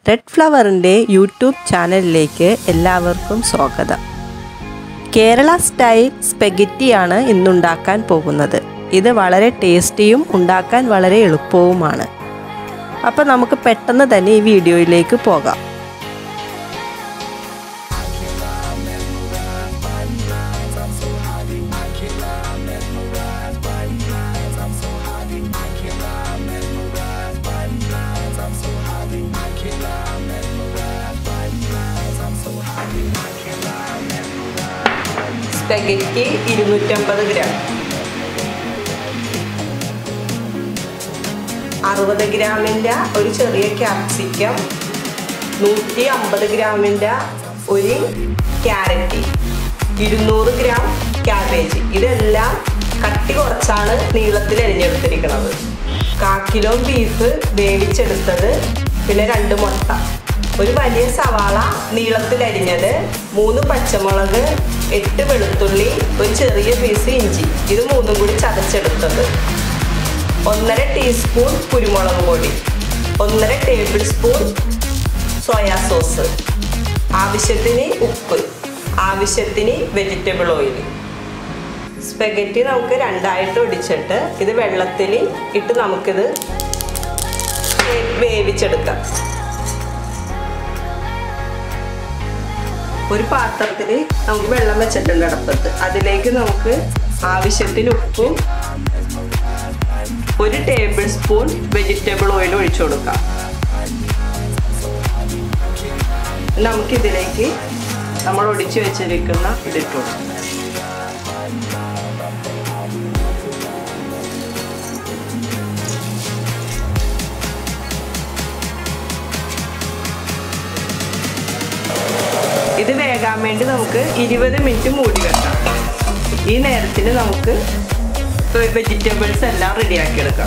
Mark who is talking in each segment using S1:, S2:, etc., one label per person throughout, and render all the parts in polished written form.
S1: Red ഫ്ലവറിൻ്റെ YouTube ചാനലിലേക്ക് എല്ലാവർക്കും സ്വാഗതം. കേരള സ്റ്റൈൽ സ്പെഗറ്റിയാണ് ഇന്നുണ്ടാക്കാൻ പോകുന്നത്. ഇത് വളരെ ടേസ്റ്റിയും ഉണ്ടാക്കാൻ വളരെ എളുപ്പവുമാണ്. അപ്പോൾ നമുക്ക് പെട്ടെന്ന് തന്നെ ഈ വീഡിയോയിലേക്ക് പോകാം. സ്പെഗറ്റി 250 ഗ്രാം, 60 ഗ്രാമിൻ്റെ ഒരു ചെറിയ ക്യാപ്സിക്കം, 150 ഗ്രാമിൻ്റെ ഒരു ക്യാരറ്റ്, 200 ഗ്രാം ക്യാബേജ്. ഇതെല്ലാം കട്ടി കുറച്ചാണ് നീളത്തിൽ അരിഞ്ഞെടുത്തിരിക്കുന്നത്. 1/4 കിലോ ബീഫ് വേവിച്ചെടുത്തത്, പിന്നെ 2 മുട്ട, ഒരു വലിയ സവാള നീളത്തിൽ അരിഞ്ഞത്, 3 പച്ചമുളക്, 8 വെളുത്തുള്ളി, ഒരു ചെറിയ പീസ് ഇഞ്ചി, ഇത് 3 കൂടി ചതച്ചെടുത്തത്, 1.5 ടീസ്പൂൺ കുരുമുളക് പൊടി, 1.5 ടേബിൾ സ്പൂൺ സോയാ സോസ്, ആവശ്യത്തിന് ഉപ്പ്, ആവശ്യത്തിന് വെജിറ്റബിൾ ഓയിൽ. സ്പെഗറ്റി നമുക്ക് രണ്ടായിട്ട് ഒടിച്ചിട്ട് ഇത് വെള്ളത്തിൽ ഇട്ട് നമുക്കിത് വേവിച്ചെടുക്കാം. ഒരു പാത്രത്തിൽ നമുക്ക് വെള്ളം വെച്ചിട്ടുണ്ട് അടുപ്പത്ത്. അതിലേക്ക് നമുക്ക് ആവശ്യത്തിന് ഉപ്പും 1 ടേബിൾ സ്പൂൺ വെജിറ്റബിൾ ഓയിൽ ഒഴിച്ചു കൊടുക്കാം. നമുക്കിതിലേക്ക് നമ്മൾ ഒടിച്ചു വെച്ചിരിക്കുന്ന ഇതിട്ടു കൊടുക്കാം. ഇത് വേകാൻ വേണ്ടി നമുക്ക് 20 മിനിറ്റ് മൂടി വെക്കാം. ഈ നേരത്തിന് നമുക്ക് വെജിറ്റബിൾസ് എല്ലാം റെഡിയാക്കി എടുക്കാം.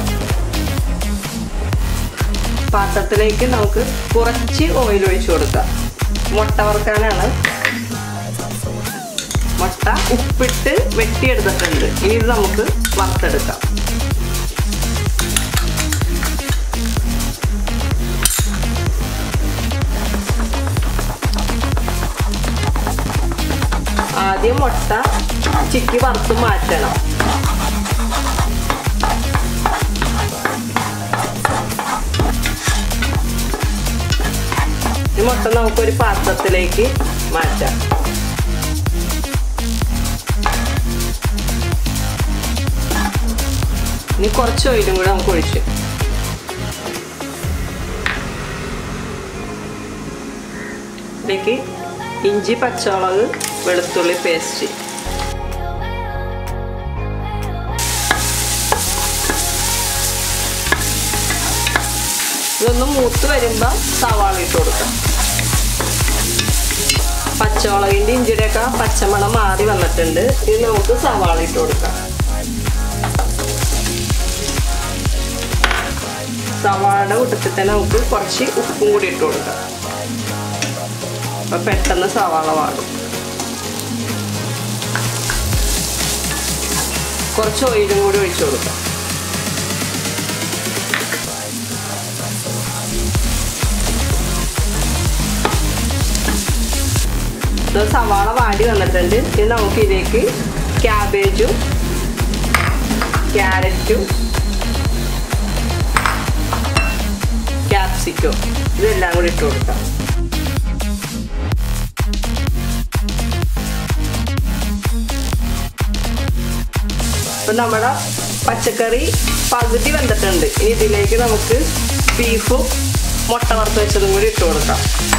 S1: പാത്രത്തിലേക്ക് നമുക്ക് കുറച്ച് ഓയിൽ ഒഴിച്ചു കൊടുക്കാം. മുട്ട വറുക്കാനാണ്. മുട്ട ഉപ്പിട്ട് വെട്ടിയെടുത്തിട്ടുണ്ട്. ഇനി ഇത് നമുക്ക് വറുത്തെടുക്കാം. ആദ്യം മുട്ട ചിക്കി വറുത്ത് മാറ്റണം. ഈ മുട്ട നമുക്കൊരു പാത്രത്തിലേക്ക് മാറ്റാം. ഇനി കുറച്ച് ഓയിലും കൂടെ നമുക്ക് ഒഴിച്ച് ഇതിലേക്ക് ഇഞ്ചി, പച്ചമുളക്, വെളുത്തുള്ളി പേസ്റ്റ്, ഇതൊന്ന് മൂത്ത് വരുമ്പോൾ സവാള ഇട്ട് കൊടുക്കാം. പച്ചമുളകിൻ്റെ ഇഞ്ചിയുടെയൊക്കെ പച്ചമണം മാറി വന്നിട്ടുണ്ട്. ഇത് നമുക്ക് സവാള ഇട്ട് കൊടുക്കാം. സവാളയുടെ കൂട്ടത്തിൽ തന്നെ നമുക്ക് കുറച്ച് ഉപ്പും കൂടി ഇട്ട് കൊടുക്കാം. അപ്പോൾ പെട്ടെന്ന് സവാള വാടും. കുറച്ച് ഓയിലും കൂടി ഒഴിച്ചു കൊടുക്കാം. സവാള വാടി വന്നിട്ടുണ്ട്. ഇത് നമുക്ക് ഇതിലേക്ക് ക്യാബേജും ക്യാരറ്റും ക്യാപ്സിക്കും ഇതെല്ലാം കൂടി ഇട്ട് കൊടുക്കാം. അപ്പം നമ്മുടെ പച്ചക്കറി പകുതി വെന്തിട്ടുണ്ട്. ഇനി ഇതിലേക്ക് നമുക്ക് ബീഫും മുട്ട വറുത്ത് വെച്ചതും കൂടി ഇട്ട് കൊടുക്കാം.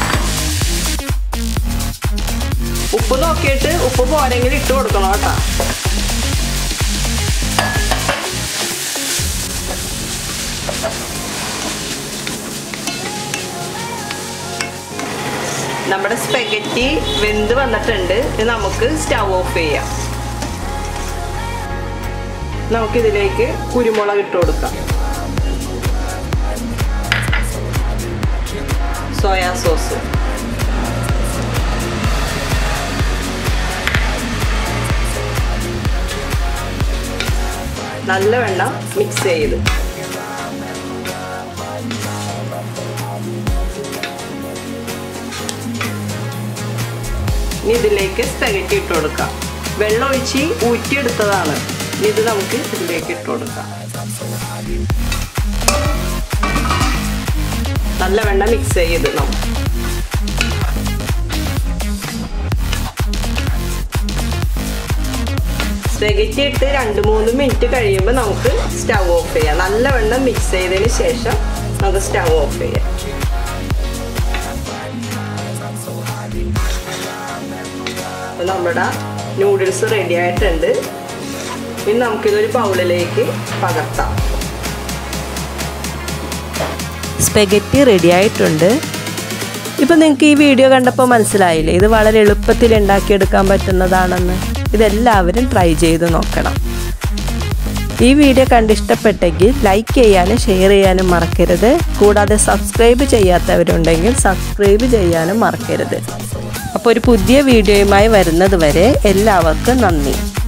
S1: ഉപ്പ് നോക്കിയിട്ട് ഉപ്പ് പോരെങ്കിൽ ഇട്ട് കൊടുക്കണം കേട്ടോ. നമ്മുടെ സ്പെഗറ്റി വെന്ത് വന്നിട്ടുണ്ട്. ഇത് നമുക്ക് സ്റ്റവ് ഓഫ് ചെയ്യാം. നമുക്കിതിലേക്ക് കുരുമുളക് ഇട്ട് കൊടുക്കാം. സോയാ സോസ്, നല്ലവണ്ണം മിക്സ് ചെയ്ത് ഇനി ഇതിലേക്ക് സ്പെഗറ്റി ഇട്ട് കൊടുക്കാം. വെള്ളം ഒഴിച്ച് ഊറ്റിയെടുത്തതാണ്. ഇനി ഇത് നമുക്ക് ഇതിലേക്ക് ഇട്ട് കൊടുക്കാം. നല്ലവണ്ണം മിക്സ് ചെയ്ത് നമുക്ക് സ്പെഗറ്റി ഇട്ട് 2-3 മിനിറ്റ് കഴിയുമ്പോൾ നമുക്ക് സ്റ്റവ് ഓഫ് ചെയ്യാം. നല്ലവണ്ണം മിക്സ് ചെയ്തതിന് ശേഷം നമുക്ക് സ്റ്റവ് ഓഫ് ചെയ്യാം. അപ്പോൾ നമ്മുടെ നൂഡിൽസ് റെഡി ആയിട്ടുണ്ട്. ഇനി നമുക്കിതൊരു ബൗളിലേക്ക് പകർത്താം. സ്പെഗറ്റി റെഡി ആയിട്ടുണ്ട്. ഇപ്പം നിങ്ങൾക്ക് ഈ വീഡിയോ കണ്ടപ്പോൾ മനസ്സിലായില്ലേ, ഇത് വളരെ എളുപ്പത്തിൽ ഉണ്ടാക്കിയെടുക്കാൻ പറ്റുന്നതാണെന്ന്. ഇതെല്ലാവരും ട്രൈ ചെയ്ത് നോക്കണം. ഈ വീഡിയോ കണ്ടിഷ്ടപ്പെട്ടെങ്കിൽ ലൈക്ക് ചെയ്യാനും ഷെയർ ചെയ്യാനും മറക്കരുത്. കൂടാതെ സബ്സ്ക്രൈബ് ചെയ്യാത്തവരുണ്ടെങ്കിൽ സബ്സ്ക്രൈബ് ചെയ്യാനും മറക്കരുത്. അപ്പോൾ ഒരു പുതിയ വീഡിയോയുമായി വരുന്നത് വരെ എല്ലാവർക്കും നന്ദി.